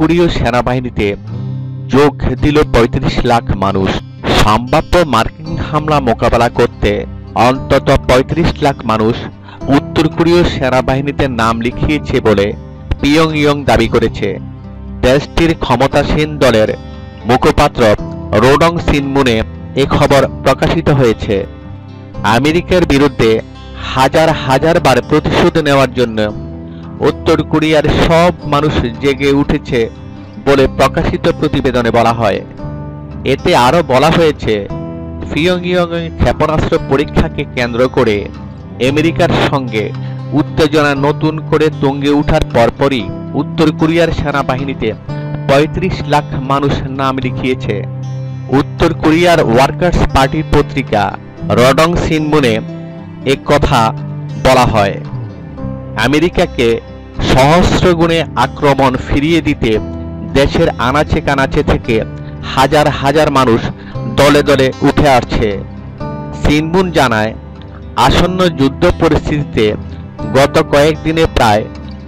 কোরীয় সেনাবাহিনীতে যোগ দিল ৩৫ লাখ মানুষ। সম্ভাব্য মার্কিন হামলা মোকাবেলা করতে অন্তত ৩৫ লাখ মানুষ উত্তর কোরীয় সেনাবাহিনীতে নাম লিখিয়েছে বলে পিয়ংইয়ং দাবি করেছে। দেশটির ক্ষমতাসীন দলের মুখপাত্র রো ডং সিনমুনে এ খবর প্রকাশিত হয়েছে। আমেরিকার বিরুদ্ধে হাজার হাজার বার প্রতিশোধ নেওয়ার জন্য উত্তর কোরিয়ার সব মানুষ জেগে উঠেছে বলে প্রকাশিত প্রতিবেদনে বলা হয়। এতে আরও বলা হয়েছে, পিয়ংইয়ং ক্ষেপণাস্ত্র পরীক্ষাকে কেন্দ্র করে আমেরিকার সঙ্গে উত্তেজনা নতুন করে তুঙ্গে ওঠার পরপরই উত্তর কোরিয়ার সেনাবাহিনীতে ৩৫ লাখ মানুষ নাম লিখিয়েছে। উত্তর কোরিয়ার ওয়ার্কার্স পার্টির পত্রিকা রডং সিনমুনে এক কথা বলা হয়, আমেরিকাকে সহস্র গুণে আক্রমণ ফিরিয়ে দিতে দেশের আনাচে কানাচে থেকে হাজার হাজার মানুষ দলে দলে উঠে আসছে। সিনমুন জানায়, আসন্ন যুদ্ধ পরিস্থিতিতে গত কয়েকদিনে প্রায়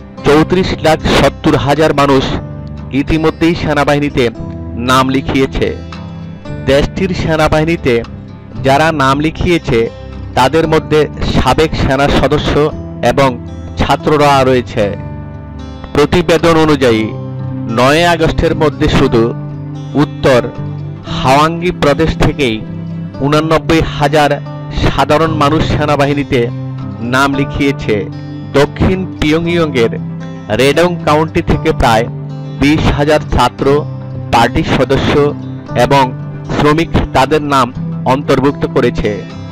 ৩৪,৭০,০০০ মানুষ ইতিমধ্যেই সেনাবাহিনীতে নাম লিখিয়েছে। দেশটির সেনাবাহিনীতে যারা নাম লিখিয়েছে তাদের মধ্যে সাবেক সেনা সদস্য এবং ছাত্ররা রয়েছে। প্রতিবেদন অনুযায়ী ৯ আগস্টের মধ্যে শুধু উত্তর হাওয়াঙ্গি প্রদেশ থেকেই ৮৯,০০০ সাধারণ মানুষ সেনাবাহিনীতে নাম লিখিয়েছে। দক্ষিণ পিয়ংইয়ংয়ের রেডং কাউন্টি থেকে প্রায় ২০,০০০ ছাত্র, পার্টির সদস্য এবং শ্রমিক তাদের নাম অন্তর্ভুক্ত করেছে।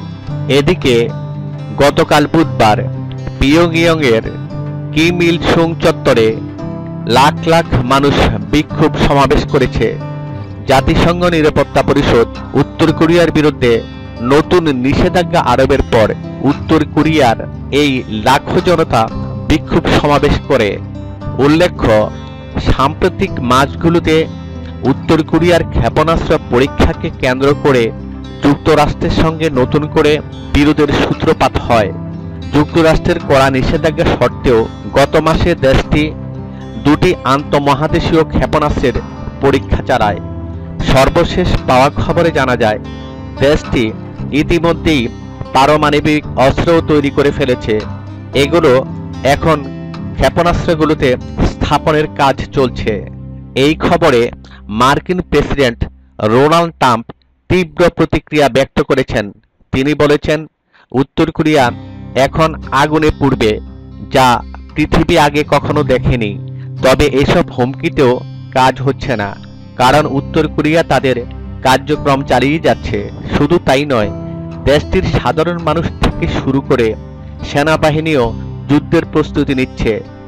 এদিকে গতকাল বুধবার পিয়ংইয়ংয়ের কিম ইল সুং চত্বরে লাখ লাখ মানুষ বিক্ষোভ সমাবেশ করেছে। জাতিসংঘ নিরাপত্তা পরিষদ উত্তর কোরিয়ার বিরুদ্ধে নতুন নিষেধাজ্ঞা আরোপের পর উত্তর কোরিয়ার এই লাখো জনতা বিক্ষোভ সমাবেশ করে। উল্লেখ্য, সাম্প্রতিক মাসগুলোতে উত্তর কোরিয়ার ক্ষেপণাস্ত্র পরীক্ষাকে কেন্দ্র করে যুক্তরাষ্ট্রের সঙ্গে নতুন করে বিরোধের সূত্রপাত হয়। যুক্তরাষ্ট্রের কড়া নিষেধাজ্ঞা সত্ত্বেও গত মাসে দেশটি ২টি আন্তঃমহাদেশীয় ক্ষেপণাস্ত্রের পরীক্ষা চালায়। সর্বশেষ পাওয়া খবরে জানা যায়, দেশটি ইতিমধ্যেই পারমাণবিক অস্ত্রও তৈরি করে ফেলেছে। এগুলো এখন ক্ষেপণাস্ত্রগুলোতে স্থাপনের কাজ চলছে। এই খবরে মার্কিন প্রেসিডেন্ট ডোনাল্ড ট্রাম্প তীব্র প্রতিক্রিয়া ব্যক্ত করেছেন। তিনি বলেছেন, উত্তর কোরিয়া এখন আগুনে পুড়বে, যা পৃথিবী আগে কখনো দেখেনি। তবে এসব হুমকিতেও কাজ হচ্ছে না, কারণ উত্তর কোরিয়া তাদের কার্যক্রম চালিয়ে যাচ্ছে। শুধু তাই নয়, দেশটির সাধারণ মানুষ থেকে শুরু করে সেনাবাহিনীও যুদ্ধের প্রস্তুতি নিচ্ছে।